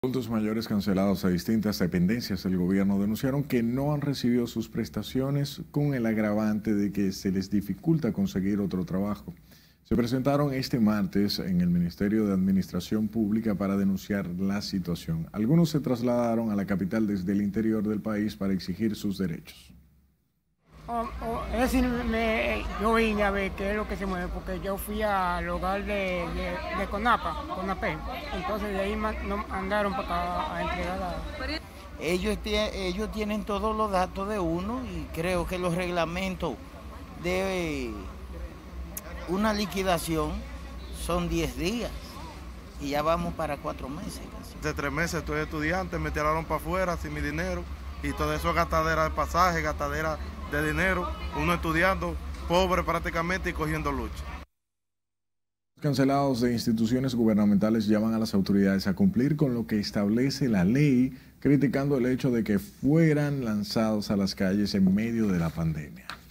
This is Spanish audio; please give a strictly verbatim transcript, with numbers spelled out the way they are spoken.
Adultos mayores cancelados a distintas dependencias del gobierno denunciaron que no han recibido sus prestaciones con el agravante de que se les dificulta conseguir otro trabajo. Se presentaron este martes en el Ministerio de Administración Pública para denunciar la situación. Algunos se trasladaron a la capital desde el interior del país para exigir sus derechos. Oh, oh, es decir, me, yo vine a ver qué es lo que se mueve, porque yo fui al hogar de, de, de CONAPA, CONAPE, entonces de ahí mandaron para acá a entregar la... Ellos, ellos tienen todos los datos de uno y creo que los reglamentos de una liquidación son diez días y ya vamos para cuatro meses. Casi. Hace tres meses estoy estudiante, me tiraron para afuera sin mi dinero y todo eso es gastadera de pasaje, gastadera de dinero, uno estudiando, pobre prácticamente y cogiendo lucha. Cancelados de instituciones gubernamentales llaman a las autoridades a cumplir con lo que establece la ley, criticando el hecho de que fueran lanzados a las calles en medio de la pandemia.